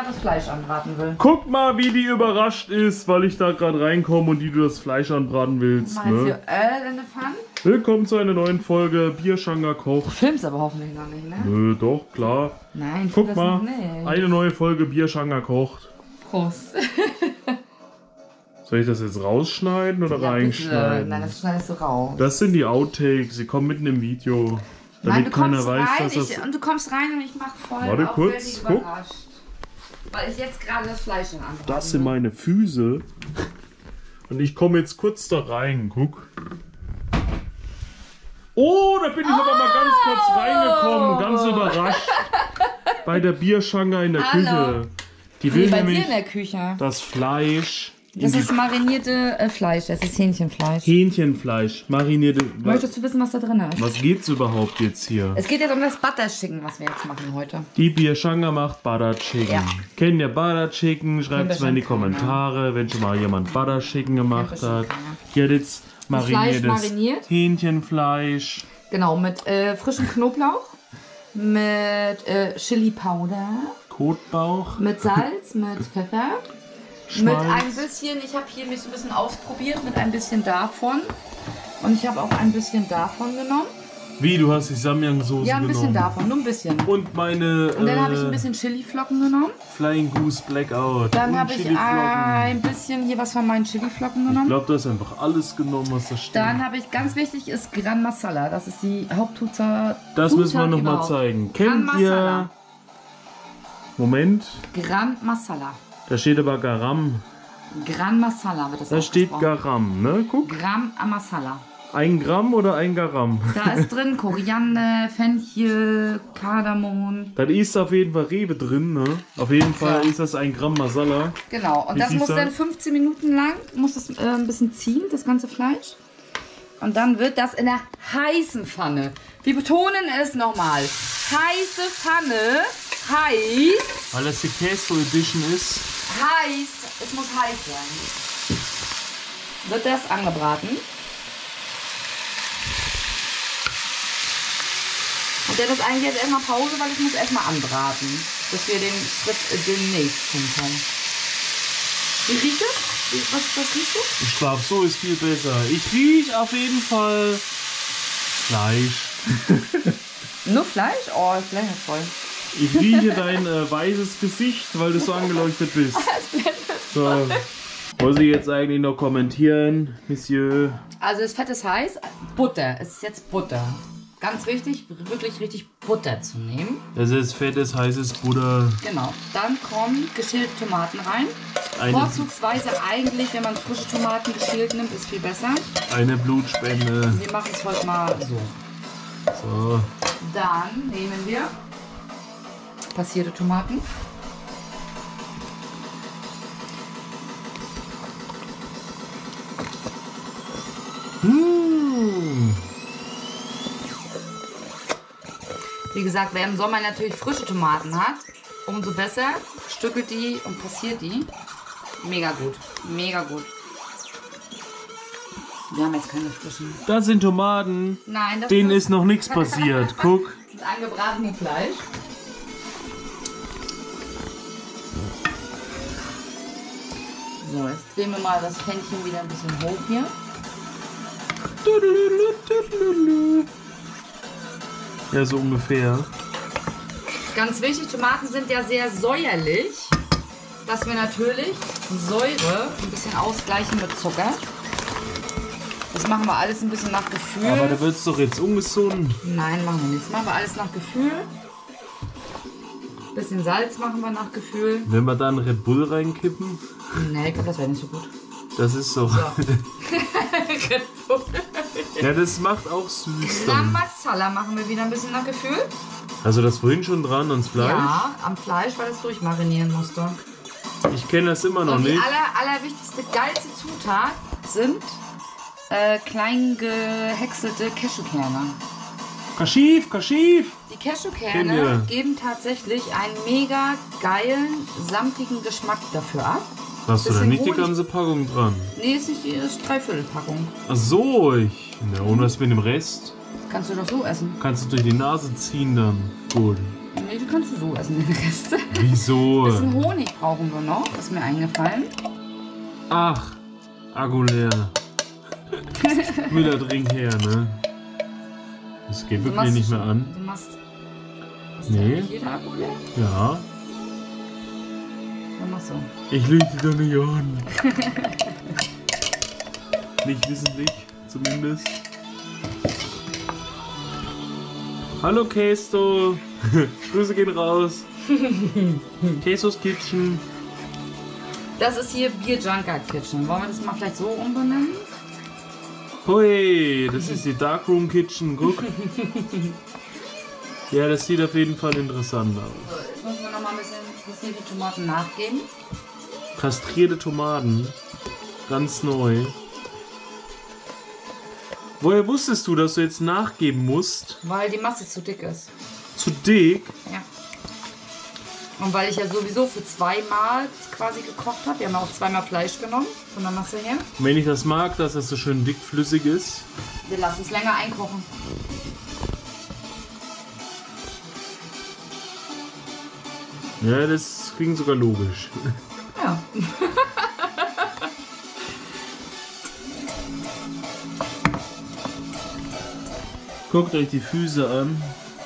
gerade das Fleisch anbraten will. Guck mal, wie die überrascht ist, weil ich da gerade reinkomme und die du das Fleisch anbraten willst. Meinst Ne? du Elefant? Willkommen zu einer neuen Folge Bierschanger kocht. Du filmst aber hoffentlich noch nicht, ne? Nö, doch, klar. Nein, ich Guck das mal, noch nicht. eine neue Folge Bierschanger kocht. Prost. Soll ich das jetzt rausschneiden oder Ja, bitte. reinschneiden? Nein, das schneidest du raus. Das sind die Outtakes, sie kommen mitten im Video. Nein, Damit du keiner kommst weiß, rein dass das... und du kommst rein und ich mach voll Warte kurz, aufwendig guck. überrascht. Weil ich jetzt gerade das Fleisch anbraten Das sind will. meine Füße. Und ich komme jetzt kurz da rein, guck. Oh, da bin ich aber mal ganz kurz reingekommen, ganz überrascht. Bei der Bierschanger in der Hallo. Küche. Die will Nee, bei dir nämlich in der Küche. das Fleisch, Das ist marinierte Fleisch, das ist Hähnchenfleisch. Hähnchenfleisch, marinierte... Möchtest du wissen, was da drin ist? Was geht's überhaupt jetzt hier? Es geht jetzt um das Butter Chicken, was wir jetzt machen heute. Die Bierschanger macht Butter Chicken. Ja. Kennt ihr Butter Chicken? Schreibt es mal in die bestimmt keiner. Kommentare, wenn schon mal jemand Butter Chicken gemacht bestimmt hat. keiner. Hier hat jetzt Fleisch mariniertes mariniert. Hähnchenfleisch. Genau, mit frischem Knoblauch, mit Chili Powder, Kotbauch. mit Salz, mit Pfeffer, mit Schmalz. ein bisschen, ich habe hier mich so ein bisschen ausprobiert, mit ein bisschen davon. Und ich habe auch ein bisschen davon genommen. Wie, du hast die Samyang-Soße Ja, ein bisschen genommen? davon, nur ein bisschen. Und meine Und dann habe ich ein bisschen Chiliflocken genommen. Flying Goose Blackout. Dann und habe ich Chiliflocken. ein bisschen hier was von meinen Chiliflocken Ich genommen. glaube, du hast einfach alles genommen, was da steht. Dann habe ich, ganz wichtig ist Gran Masala. Das ist die Hauptzutat. Das müssen wir Zutat noch mal überhaupt. zeigen. Gran Kennt ihr... Masala. Moment, Gran Masala. da steht aber Garam. Gran Masala wird das Da steht ausgesprochen. Garam, ne? Guck. Gram Masala. 1 Gramm oder 1 Garam? Da ist drin Koriander, Fenchel, Kardamom. Da ist auf jeden Fall Rewe drin, ne? Auf jeden Fall Ja. ist das 1 Gramm Masala. Genau. Und Wie das siehst muss du? dann 15 Minuten lang, muss das ein bisschen ziehen, das ganze Fleisch. Und dann wird das in der heißen Pfanne. Wir betonen es nochmal. Heiße Pfanne, heiß, Weil das die Queso Edition ist. heiß. Es muss heiß sein. Wird das angebraten. Und dann ist eigentlich jetzt erstmal Pause, weil ich muss erstmal anbraten, bis wir den Schritt demnächst tun können. Wie riecht es? Was riechst du? Ich glaube, so ist viel besser. Ich rieche auf jeden Fall Fleisch. Nur Fleisch? Oh, das Blech ist voll. Ich rieche dein weißes Gesicht, weil du so angeleuchtet bist. So. Muss ich jetzt eigentlich noch kommentieren, Monsieur? Also das Fett ist heiß. Butter. Es ist jetzt Butter. Ganz wichtig, wirklich richtig Butter zu nehmen. Das ist fettes, heißes Butter. Genau. Dann kommen geschälte Tomaten rein. Eine, Vorzugsweise eigentlich, wenn man frische Tomaten geschält nimmt, ist viel besser. eine Blutspende. Wir machen es heute mal so. So. Dann nehmen wir passierte Tomaten. Wie gesagt, wer im Sommer natürlich frische Tomaten hat, umso besser. Stückelt die und passiert die. Mega gut. Mega gut. Wir haben jetzt keine frischen. Das sind Tomaten. Nein, das Denen ist noch nichts passiert. Guck. das angebratene Fleisch. So, jetzt drehen wir mal das Pfännchen wieder ein bisschen hoch hier. Ja, so ungefähr. Ganz wichtig, Tomaten sind ja sehr säuerlich, dass wir natürlich die Säure ein bisschen ausgleichen mit Zucker. Das machen wir alles ein bisschen nach Gefühl. Aber da wird es doch jetzt ungesund. Nein, machen wir nicht. Das machen wir alles nach Gefühl. Bisschen Salz machen wir nach Gefühl. Wenn wir da einen Red Bull reinkippen, Nee, ich glaube, das wäre nicht so gut. das ist so. Red Bull. Ja, das macht auch süß Dann dann. Masala machen wir wieder ein bisschen nach Gefühl. Also das vorhin schon dran ans Fleisch? Ja, am Fleisch, weil es durchmarinieren musste. Ich kenne das immer noch Und die nicht. allerwichtigste, geilste Zutat sind klein gehäckselte Cashewkerne. Kaschiv, Kaschiv! Die Kennen Cashewkerne wir. geben tatsächlich einen mega geilen, samtigen Geschmack dafür ab. Hast du da Bisschen nicht die Honig. ganze Packung dran? Nee, ist nicht die ist Dreiviertelpackung. Ach so, ja, und was mit dem Rest? Das kannst du doch so essen. Kannst du durch die Nase ziehen dann. Gut. Nee, die kannst du so essen, den Rest. Wieso? Ein bisschen Honig brauchen wir noch, ist mir eingefallen. Ach, Akku leer. Müllerdrink her, ne? Das geht wirklich nicht mehr an. Du machst... Nee. Jeder Akku leer? Ja. Dann mach so. Ich lüge dich doch nicht an. Nicht wissentlich, zumindest. Hallo Kesto. Grüße gehen raus. Kestos Kitchen. Das ist hier Bier Junker Kitchen. Wollen wir das mal vielleicht so umbenennen? Hui, das ist die Darkroom Kitchen. Guck. Ja, das sieht auf jeden Fall interessant aus. So, jetzt müssen wir noch mal ein bisschen die Tomaten nachgeben. Kastrierte Tomaten. Ganz neu. Woher wusstest du, dass du jetzt nachgeben musst? Weil die Masse zu dick ist. Zu dick? Ja. Und weil ich ja sowieso für zweimal quasi gekocht habe. Wir haben auch zweimal Fleisch genommen, von der Masse her. Und wenn ich das mag, dass das so schön dickflüssig ist. Wir lassen es länger einkochen. Ja, das klingt sogar logisch. Ja. Guckt euch die Füße an.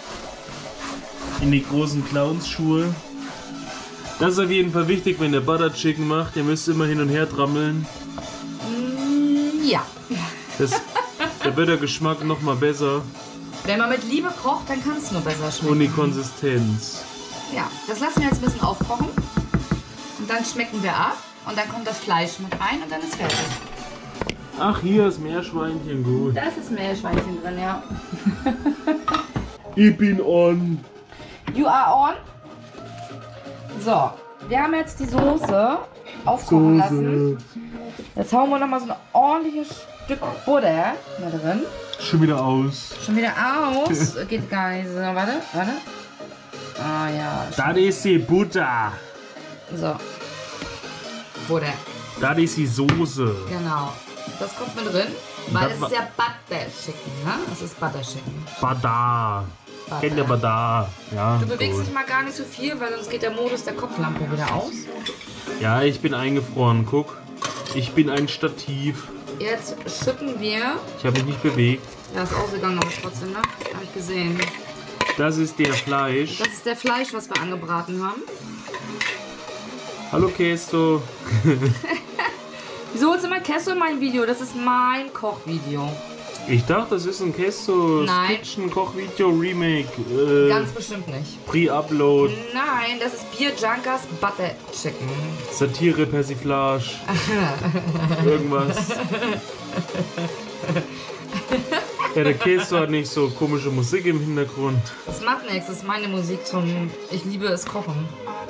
In die großen Clownsschuhe. Das ist auf jeden Fall wichtig, wenn ihr Butter Chicken macht. Ihr müsst immer hin und her trammeln. Ja. Da wird der Geschmack noch mal besser. Wenn man mit Liebe kocht, dann kann es nur besser schmecken. Und die Konsistenz. Ja, das lassen wir jetzt ein bisschen aufkochen. Und dann schmecken wir ab. Und dann kommt das Fleisch mit rein und dann ist fertig. Ach, hier ist Meerschweinchen gut. Da ist das Meerschweinchen drin, ja. Ich bin on. You are on. So, wir haben jetzt die Soße aufkochen lassen. Jetzt hauen wir nochmal so ein ordentliches Stück Butter da drin. Schon wieder aus. Schon wieder aus. Geht gar nicht so. Warte. Ah ja. Das ist die Butter. So. Butter. Das ist die Soße. Genau. Das kommt mit drin. Weil Das es ist ja Butter Chicken, ne? Das ist Butter Chicken. Butter. Kennt ihr Butter? Ja. Du bewegst gut. dich mal gar nicht so viel, weil sonst geht der Modus der Kopflampe wieder aus. Ja, ich bin eingefroren. Guck. Ich bin ein Stativ. Jetzt schütten wir. Ich habe mich nicht bewegt. Ja, ist ausgegangen, aber trotzdem, ne? Habe ich gesehen. Das ist der Fleisch. Das ist der Fleisch, was wir angebraten haben. Hallo Kesto. Wieso holst du mal Kesto in mein Video? Das ist mein Kochvideo. Ich dachte, das ist ein Kesto Nein. Kitchen Kochvideo Remake. Ganz bestimmt nicht. Pre-Upload. Nein, das ist Bier Junkers Butter Chicken. Satire, Persiflage. Irgendwas. Ja, der Kesto hat nicht so komische Musik im Hintergrund. Das macht nichts, das ist meine Musik zum Ich liebe es kochen.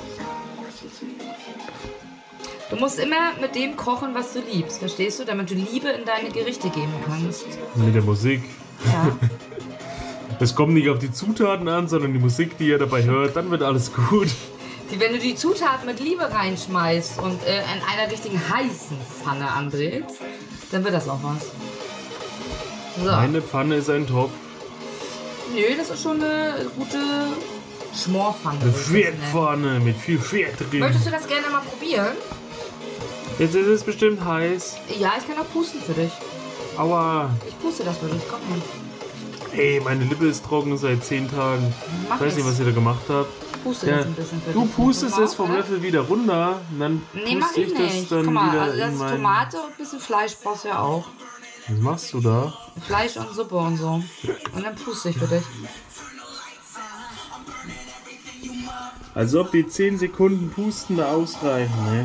Du musst immer mit dem kochen, was du liebst, verstehst du? Damit du Liebe in deine Gerichte geben kannst. Mit der Musik. Ja. Es kommt nicht auf die Zutaten an, sondern die Musik, die ihr dabei hört, dann wird alles gut. Wenn du die Zutaten mit Liebe reinschmeißt und in einer richtigen heißen Pfanne anbrätst, dann wird das auch was. So. Meine Pfanne ist ein Topf. Nö, das ist schon eine gute Schmorpfanne. Eine Fettpfanne mit viel Fett drin. Möchtest du das gerne mal probieren? Jetzt ist es bestimmt heiß. Ja, ich kann auch pusten für dich. Aua. Ich puste das für dich, komm her. Hey, meine Lippe ist trocken seit 10 Tagen. Mach Ich weiß nicht, es. was ihr da gemacht habt. Puste Ja, das ein bisschen für du dich. pustest Guck es vom mal, Löffel wieder runter. Und dann Nee, mach puste ich ich das nicht. dann Guck mal, wieder also das in ist mein... Tomate und ein bisschen Fleisch brauchst du ja auch. Was machst du da? Fleisch und Suppe und so. Und dann puste ich für dich. Als ob die 10 Sekunden Pusten da ausreichen, ne?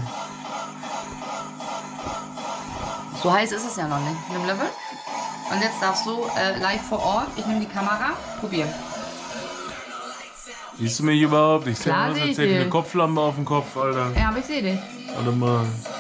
So heiß ist es ja noch nicht. Nimm Löffel. Und jetzt darfst du live vor Ort, ich nehme die Kamera, probieren. Siehst du mich überhaupt? Ich Klar sehe aus, seh als ich hätte ich eine dich. Kopflampe auf dem Kopf, Alter. Ja, aber ich sehe dich. Warte mal.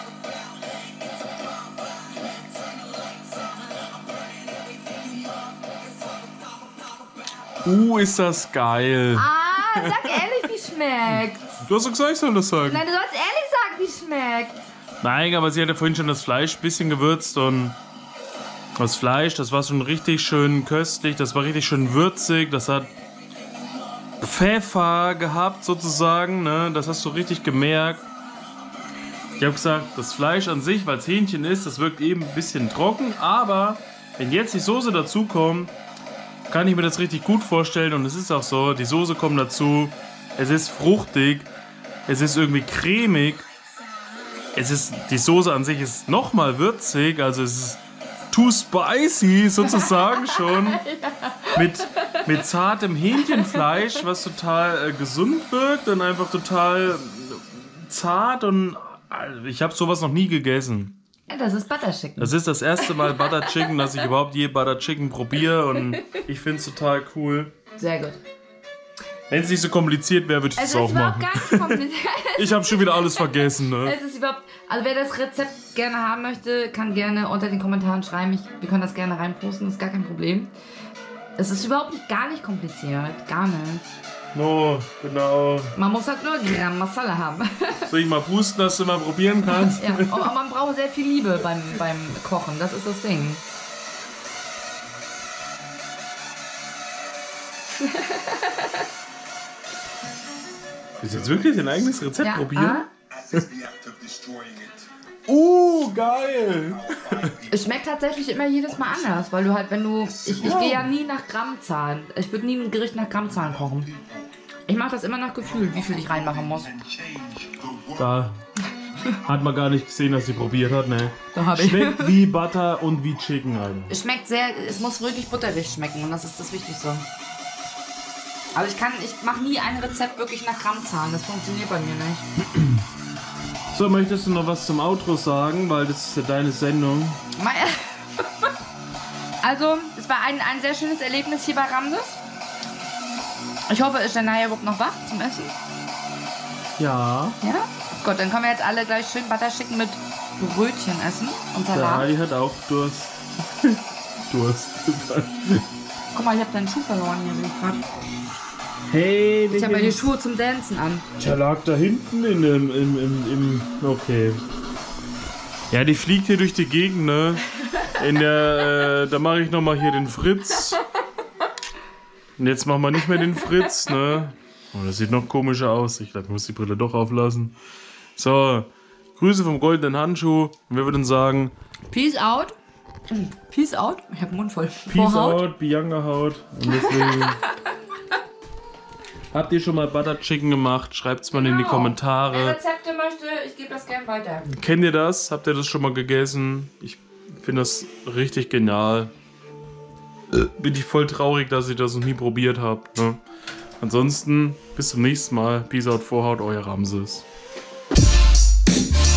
Ist das geil. Ah, sag ehrlich, wie schmeckt. Du hast doch gesagt, ich soll das sagen. Nein, du sollst ehrlich sagen, wie schmeckt. Nein, aber sie hat ja vorhin schon das Fleisch ein bisschen gewürzt und das Fleisch, das war schon richtig schön köstlich, das war richtig schön würzig, das hat Pfeffer gehabt sozusagen, ne? Das hast du richtig gemerkt. Ich habe gesagt, das Fleisch an sich, weil es Hähnchen ist, das wirkt eben ein bisschen trocken, aber wenn jetzt die Soße dazu kommt, kann ich mir das richtig gut vorstellen und es ist auch so, die Soße kommt dazu, es ist fruchtig, es ist irgendwie cremig, die Soße an sich ist nochmal würzig, also es ist too spicy sozusagen schon, mit zartem Hähnchenfleisch, was total gesund wirkt und einfach total zart und ich habe sowas noch nie gegessen. Ja, das ist Butter Chicken. Das ist das erste Mal Butter Chicken, dass ich überhaupt je Butter Chicken probiere und ich finde es total cool. Sehr gut. Wenn es nicht so kompliziert wäre, würde ich das auch machen. Es ist überhaupt gar nicht kompliziert. Ich habe schon wieder alles vergessen, ne? Es ist überhaupt, also wer das Rezept gerne haben möchte, kann gerne unter den Kommentaren schreiben. Wir können das gerne reinposten, ist gar kein Problem. Es ist überhaupt gar nicht kompliziert, gar nicht. No, genau. Man muss halt nur Gramm Masala haben. Soll ich mal pusten, dass du mal probieren kannst? Ja, aber man braucht sehr viel Liebe beim Kochen, das ist das Ding. Willst du jetzt wirklich dein eigenes Rezept probieren? Geil! Es schmeckt tatsächlich immer jedes Mal anders, weil du halt, ich gehe ja nie nach Grammzahlen. Ich würde nie ein Gericht nach Grammzahlen kochen. Ich mache das immer nach Gefühl, wie viel ich reinmachen muss. Da hat man gar nicht gesehen, dass sie probiert hat, ne? Da habe ich. Schmeckt wie Butter und wie Chicken, Alter. Es schmeckt es muss wirklich butterig schmecken und das ist das Wichtigste. Also ich mache nie ein Rezept wirklich nach Grammzahlen, das funktioniert bei mir nicht. So, möchtest du noch was zum Outro sagen, weil das ist ja deine Sendung? Also, es war ein sehr schönes Erlebnis hier bei Ramses. Ich hoffe, ist der nachher überhaupt noch wach zum Essen? Ja. Ja? Gut, dann können wir jetzt alle gleich schön Butter Chicken mit Brötchen essen und Der Salat. Ali hat auch Durst. Durst. Guck mal, ich habe deinen Schuh verloren hier, sehe ich gerade. Hey, Ich habe ja die Schuhe zum Dancen an. Der lag da hinten im okay. Ja, die fliegt hier durch die Gegend, ne? Da mache ich nochmal hier den Fritz. Und jetzt machen wir nicht mehr den Fritz, ne? Oh, das sieht noch komischer aus. Ich glaube, ich muss die Brille doch auflassen. So, Grüße vom goldenen Handschuh. Und wir würden sagen... Peace out. Peace out. Ich habe den Mund voll. Peace out, Bianca Haut. Und deswegen... Habt ihr schon mal Butter Chicken gemacht? Schreibt's mal in die Kommentare. Wer Rezepte möchte, ich gebe das gern weiter. Kennt ihr das? Habt ihr das schon mal gegessen? Ich finde das richtig genial. Bin ich voll traurig, dass ich das noch nie probiert habe. Ne? Ansonsten, bis zum nächsten Mal. Peace out, Vorhaut, euer Ramses.